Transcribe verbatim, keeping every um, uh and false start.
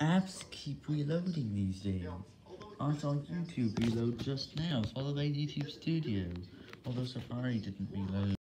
Apps keep reloading these days. I saw YouTube reload just now, followed by YouTube Studio, although Safari didn't reload.